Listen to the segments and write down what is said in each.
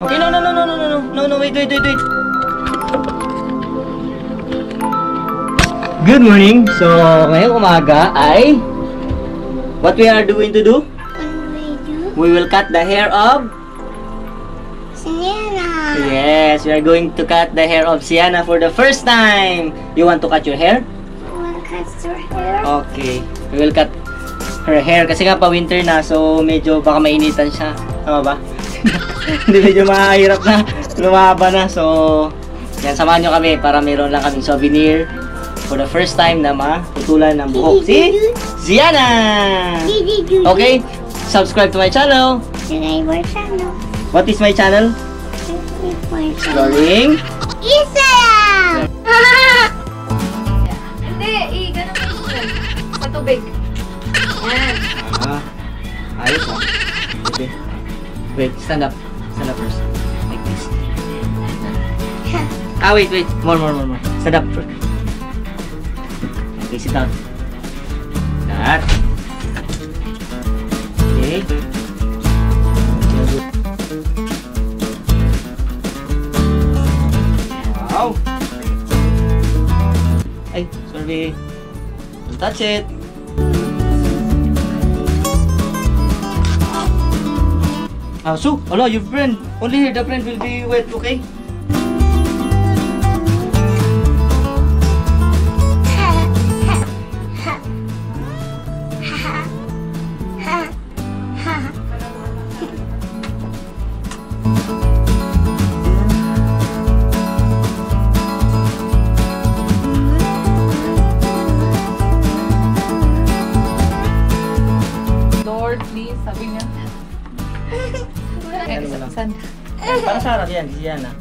Okay, no, wait. Good morning. So, ngayong umaga ay what we are doing to do? We will cut the hair of Sienna. Yes, we are going to cut the hair of Sienna for the first time. You want to cut your hair? Want to cut your hair? Okay. We will cut her hair kasi nga pa winter na, so medyo baka mainitan siya. Tama ba? Hindi, medyo mahirap na. Lumaba na. So, yan, samahan nyo kami para meron lang kaming souvenir for the first time na matutulan ng buhok si Sienna. Okay? Subscribe to my channel. What is my channel? Exploring Isa! Hindi, ganun mo yun. Sa tubig. Yan. Ayos ah. Okay. Wait, stand up. Stand up first. Like this. Wait. More. Stand up first. Okay, sit down. That. Okay. Wow. Ay, sorry. Don't touch it. So, hello, your friend. Only the friend will be wet, okay? Lord, please, sabi niya. Saan? Para sa harap yan, si Sienna.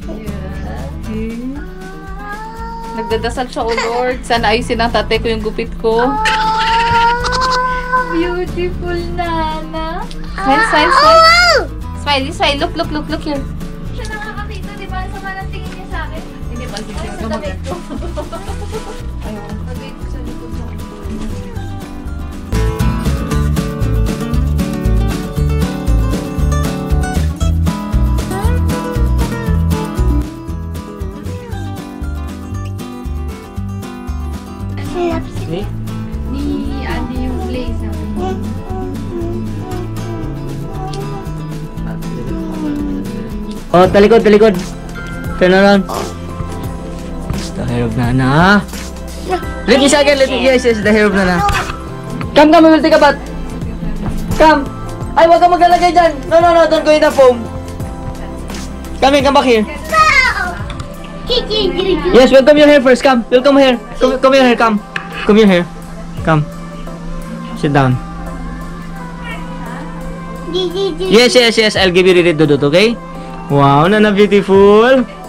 Nagdadasal siya, oh Lord. Sana ayusin ng tatay ko yung gupit ko. Beautiful, Nana. Smile. Look here. Siya nakakakita, di ba? Sama ng tingin niya sa akin. Hindi pa, sa damit ko. Ayun. Pagay ko sa likod mo. Okay? Ni Adi yung place. Oh, talikod. Turn around. The hair of Nana. Let me second. Yes, the hair of Nana. Come, we will take a bath. Come. Ay, wag kang maglalagay dyan. No, don't go in the foam. Come back here. Yes, welcome your hair first. Come, welcome here. Come your hair, come. Come your hair. Come. Sit down. Yes. I'll give you the red dudut, okay? Wow, Nana, beautiful.